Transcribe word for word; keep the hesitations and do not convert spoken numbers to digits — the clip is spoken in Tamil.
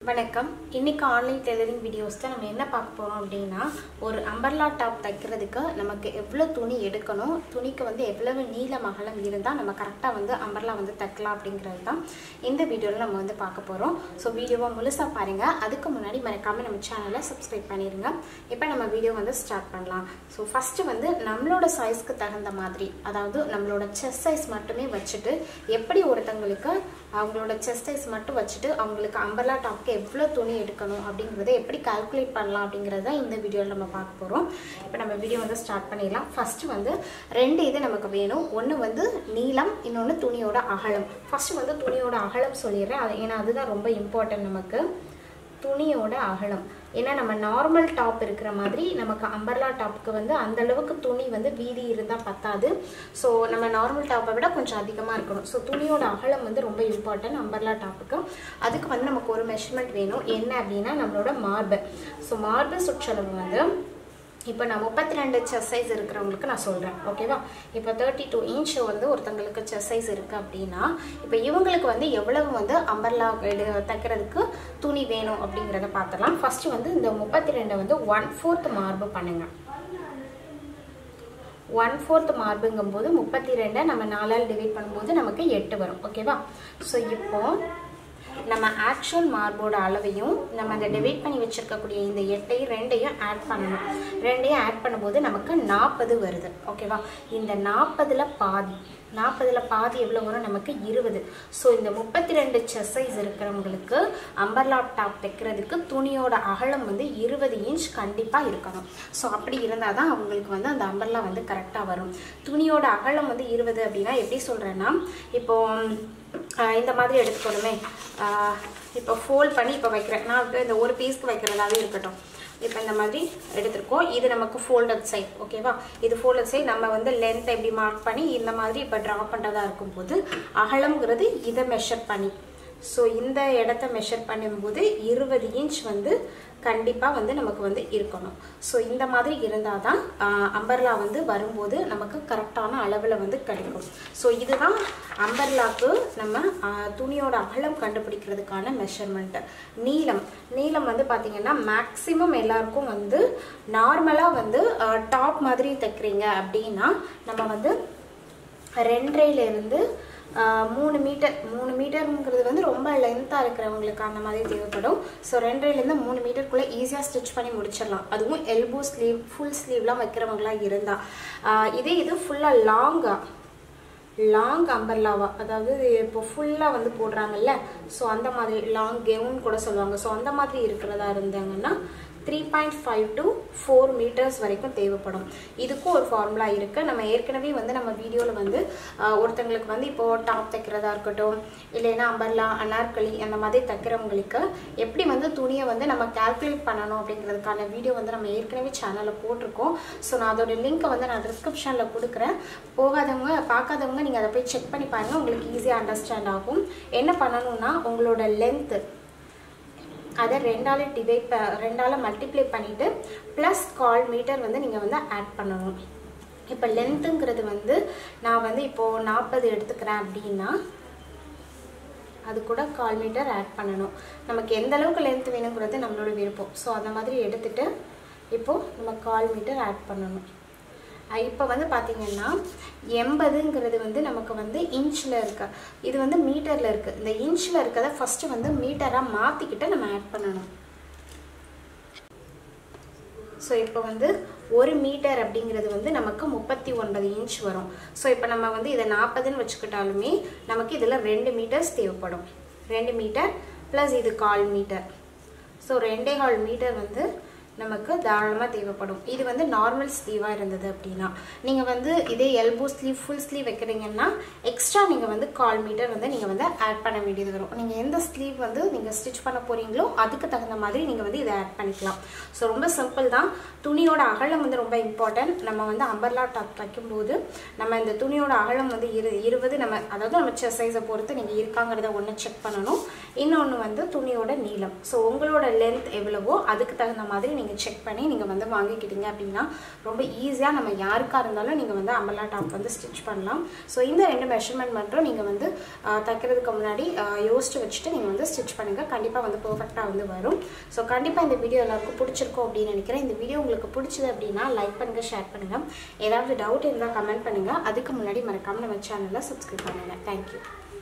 வணக்கம். இன்னைக்கு ஆன்லைன் டெய்லரிங் வீடியோஸ் தான் நம்ம என்ன பார்க்க போறோம் அப்படினா ஒரு அம்பர்லா டாப் தைக்கிறதுக்கு நமக்கு எவ்வளவு துணி எடுக்கணும், துணிக்கு வந்து எவ்வளவு நீளம் அகலம் இருந்தா நம்ம கரெக்ட்டா வந்து அம்பர்லா வந்து தைக்கலாம் அப்படிங்கிறது தான் இந்த வீடியோல நம்ம வந்து பார்க்க போறோம். சோ வீடியோவை முழுசா பாருங்க. அதுக்கு முன்னாடி மறக்காம நம்ம சேனலை சப்ஸ்கிரைப் பண்ணிருங்க. இப்போ நம்ம வீடியோ வந்து ஸ்டார்ட் பண்ணலாம். சோ ஃபர்ஸ்ட் வந்து நம்மளோட சைஸ்க்கு தகுந்த மாதிரி, அதாவது நம்மளோட செஸ்ட் சைஸ் மட்டுமே வச்சிட்டு எப்படி ஒருத்தங்களுக்கு அவங்களோட செஸ்ட் சைஸ் மட்டும் வச்சிட்டு அவங்களுக்கு அம்பர்லா டாப்க்கு எவ்வளவு துணி எடுக்கணும் அப்படிங்கறதை எப்படி கால்குலேட் பண்ணலாம் அப்படிங்கறத இந்த வீடியோல நம்ம பார்க்க போறோம். இப்போ நம்ம வீடியோ வந்து ஸ்டார்ட் பண்ணிடலாம். ஃபர்ஸ்ட் வந்து ரெண்டு இது நமக்கு வேணும். ஒன்னு வந்து நீளம், இன்னொன்னு துணியோட அகலம். ஃபர்ஸ்ட் வந்து துணியோட அகலம் சொல்லிடுறேன், ஏன்னா அதுதான் ரொம்ப இம்பார்ட்டன்ட். நமக்கு துணியோட அகலம், ஏன்னா நம்ம நார்மல் டாப் இருக்கிற மாதிரி நமக்கு அம்பர்லா டாப்புக்கு வந்து அந்த அளவுக்கு துணி வந்து வீதி இருந்தா பத்தாது. ஸோ நம்ம நார்மல் டாப்பை விட கொஞ்சம் அதிகமாக இருக்கணும். ஸோ துணியோட அகலம் வந்து ரொம்ப இம்பார்ட்டன்ட் அம்பர்லா டாப்புக்கு. அதுக்கு வந்து நமக்கு ஒரு மெஷர்மெண்ட் வேணும். என்ன அப்படின்னா நம்மளோட மார்பு. ஸோ மார்பு சுற்றளவு வந்து இப்போ நான் முப்பத்தி ரெண்டு செஸ்ட் சைஸ் இருக்கிறவங்களுக்கு நான் சொல்கிறேன், ஓகேவா? இப்போ தேர்ட்டி டூ இன்ச் வந்து ஒருத்தங்களுக்கு செஸ்ட் சைஸ் இருக்குது அப்படின்னா இப்போ இவங்களுக்கு வந்து எவ்வளவு வந்து அம்பர்லா தைக்கிறதுக்கு துணி வேணும் அப்படிங்கிறத பார்த்துடலாம். ஃபர்ஸ்ட் வந்து இந்த முப்பத்தி ரெண்டை வந்து ஒன் ஃபோர்த் மார்பு பண்ணுங்க. ஒன் ஃபோர்த் மார்புங்கும் போது முப்பத்தி ரெண்டை நம்ம நாலால் டிவைட் பண்ணும்போது நமக்கு எட்டு வரும், ஓகேவா? ஸோ இப்போ நம்ம ஆக்சுவல் மார்போட அளவையும் நம்ம அந்த டிவைட் பண்ணி வச்சிருக்கக்கூடிய இந்த எட்டையும் ரெண்டையும் ஆட் பண்ணணும். ரெண்டையும் ஆட் பண்ணும்போது நமக்கு நாற்பது வருது, ஓகேவா? இந்த நாற்பதுல பாதி நாற்பதுல பாதி எவ்வளோ வரும்? நமக்கு இருபது. ஸோ இந்த முப்பத்தி ரெண்டு செஸ்ட் சைஸ் இருக்கிறவங்களுக்கு அம்பர்லா டாப் தைக்கிறதுக்கு துணியோட அகலம் வந்து இருபது இன்ச் கண்டிப்பாக இருக்கணும். ஸோ அப்படி இருந்தால் தான் அவங்களுக்கு வந்து அந்த அம்பர்லா வந்து கரெக்டாக வரும். துணியோட அகலம் வந்து இருபது அப்படின்னா எப்படி சொல்கிறேன்னா, இப்போ இந்த மாதிரி எடுத்துக்கணுமே, இப்போ ஃபோல்ட் பண்ணி இப்போ வைக்கிறேன் நான், இந்த ஒரு பீஸ்க்கு வைக்கிறதாவே இருக்கட்டும். இப்போ இந்த மாதிரி எடுத்துருக்கோம். இது நமக்கு ஃபோல்டட் சைட், ஓகேவா? இது ஃபோல்டட் சைட். நம்ம வந்து லென்த் எப்படி மார்க் பண்ணி இந்த மாதிரி இப்போ ட்ரா பண்ணுறதா இருக்கும்போது அகலம்ங்கிறது இதை மெஷர் பண்ணி, ஸோ இந்த இடத்த மெஷர் பண்ணும்போது இருபது இன்ச் வந்து கண்டிப்பாக வந்து நமக்கு வந்து இருக்கணும். ஸோ இந்த மாதிரி இருந்தால் தான் அம்பர்லா வந்து வரும்போது நமக்கு கரெக்டான அளவில் வந்து கிடைக்கும். ஸோ இதுதான் அம்பர்லாக்கு நம்ம துணியோட அகலம் கண்டுபிடிக்கிறதுக்கான மெஷர்மெண்ட்டு. நீளம் நீளம் வந்து பார்த்திங்கன்னா மேக்ஸிமம் எல்லாருக்கும் வந்து நார்மலாக வந்து டாப் மாதிரி தைக்கிறீங்க அப்படின்னா நம்ம வந்து ரெண்டரையிலேருந்து மூணு மீட்டர் மூணு மீட்டருங்கிறது வந்து ரொம்ப லென்த்தாக இருக்கிறவங்களுக்கு அந்த மாதிரி தேவைப்படும். ஸோ ரெண்டரைலேருந்து மூணு மீட்டருக்குள்ளே ஈஸியாக ஸ்டிச் பண்ணி முடிச்சிடலாம். அதுவும் எல்போ ஸ்லீவ் ஃபுல் ஸ்லீவ்லாம் வைக்கிறவங்களாம் இருந்தால். இதே இது ஃபுல்லாக லாங்காக லாங் அம்பர்லாவா, அதாவது இப்போ ஃபுல்லாக வந்து போடுறாங்கல்ல, ஸோ அந்த மாதிரி லாங் கெவுன் கூட சொல்லுவாங்க. ஸோ அந்த மாதிரி இருக்கிறதா இருந்தாங்கன்னா three point five to four meters வரைக்கும் தேவைப்படும். இதுக்கும் ஒரு ஃபார்முலா இருக்குது. நம்ம ஏற்கனவே வந்து நம்ம வீடியோவில் வந்து ஒருத்தங்களுக்கு வந்து இப்போது டாப் தைக்கிறதா இருக்கட்டும், இல்லைன்னா அம்பர்லா அனார்கலி அந்த மாதிரி தைக்கிறவங்களுக்கு எப்படி வந்து துணியை வந்து நம்ம கால்குலேட் பண்ணணும் அப்படிங்கிறதுக்கான வீடியோ வந்து நம்ம ஏற்கனவே சேனலில் போட்டிருக்கோம். ஸோ நான் அதோட லிங்க்கை வந்து நான் டிஸ்கிரிப்ஷனில் கொடுக்குறேன். போகாதவங்க பார்க்காதவங்க நீங்கள் அதை போய் செக் பண்ணி பாருங்கள், உங்களுக்கு ஈஸியாக அண்டர்ஸ்டாண்ட் ஆகும். என்ன பண்ணணும்னா உங்களோட லென்த்து அதை ரெண்டால் டிவைட் ரெண்டால் மல்டிப்ளை பண்ணிவிட்டு ப்ளஸ் கால் மீட்டர் வந்து நீங்கள் வந்து ஆட் பண்ணணும். இப்போ லென்த்துங்கிறது வந்து நான் வந்து இப்போது நாற்பது எடுத்துக்கிறேன் அப்படின்னா அது கூட கால் மீட்டர் ஆட் பண்ணணும். நமக்கு எந்த அளவுக்கு லென்த் வேணுங்கிறது நம்மளோட விருப்பம். ஸோ அந்த மாதிரி எடுத்துகிட்டு இப்போது நம்ம கால் மீட்டர் ஆட் பண்ணணும். இப்போ வந்து பார்த்திங்கன்னா எண்பதுங்கிறது வந்து நமக்கு வந்து இன்ச்சில் இருக்கு, இது வந்து மீட்டரில் இருக்குது. இந்த இன்ச்சில் இருக்கிறத ஃபஸ்ட்டு வந்து மீட்டராக மாற்றிக்கிட்டு நம்ம ஆட் பண்ணணும். ஸோ இப்போ வந்து ஒரு மீட்டர் அப்படிங்கிறது வந்து நமக்கு முப்பத்தி ஒன்பது இன்ச் வரும். ஸோ இப்போ நம்ம வந்து இதை நாற்பதுன்னு வச்சுக்கிட்டாலுமே நமக்கு இதில் ரெண்டு மீட்டர்ஸ் தேவைப்படும். ரெண்டு மீட்டர் ப்ளஸ் இது கால் மீட்டர். ஸோ ரெண்டே கால் மீட்டர் வந்து நமக்கு தாராளமாக தேவைப்படும். இது வந்து நார்மல் ஸ்லீவாக இருந்தது அப்படின்னா, நீங்கள் வந்து இதே எல்போ ஸ்லீவ் ஃபுல் ஸ்லீவ் வைக்கிறீங்கன்னா எக்ஸ்ட்ரா நீங்கள் வந்து கால் மீட்டர் வந்து நீங்கள் வந்து ஆட் பண்ண வேண்டியது வரும். நீங்கள் எந்த ஸ்லீவ் வந்து நீங்கள் ஸ்டிச் பண்ண போகிறீங்களோ அதுக்கு தகுந்த மாதிரி நீங்கள் வந்து இதை ஆட் பண்ணிக்கலாம். ஸோ ரொம்ப சிம்பிள் தான். துணியோட அகலம் வந்து ரொம்ப இம்பார்ட்டன்ட். நம்ம வந்து அம்பர்லா டாப் தைக்கும்போது நம்ம இந்த துணியோட அகலம் வந்து இரு இருபது நம்ம அதாவது நம்ம செஸ்ட் சைஸை பொறுத்து நீங்கள் இருக்காங்கிறத ஒன்று செக் பண்ணணும். இன்னொன்று வந்து துணியோட நீளம். ஸோ உங்களோட லென்த் எவ்வளவோ அதுக்கு தகுந்த மாதிரி நீங்கள் நீங்கள் செக் பண்ணி நீங்கள் வந்து வாங்கிக்கிட்டீங்க அப்படின்னா ரொம்ப ஈஸியாக நம்ம யாருக்காக இருந்தாலும் நீங்கள் வந்து அம்பர்லா டாப் வந்து ஸ்டிச் பண்ணலாம். ஸோ இந்த ரெண்டு மெஷர்மெண்ட் மட்டும் நீங்கள் வந்து தைக்கிறதுக்கு முன்னாடி யோசிச்சு வச்சுட்டு நீங்கள் வந்து ஸ்டிச் பண்ணுங்கள். கண்டிப்பாக வந்து பர்ஃபெக்டாக வந்து வரும். ஸோ கண்டிப்பாக இந்த வீடியோ எல்லாருக்கும் பிடிச்சிருக்கும் அப்படின்னு நினைக்கிறேன். இந்த வீடியோ உங்களுக்கு பிடிச்சது அப்படின்னா லைக் பண்ணுங்கள், ஷேர் பண்ணுங்கள். ஏதாவது டவுட் இருந்தால் கமெண்ட் பண்ணுங்கள். அதுக்கு முன்னாடி மறக்காமல் நம்ம சேனலை சப்ஸ்கிரைப் பண்ணுங்கள். தேங்க்யூ.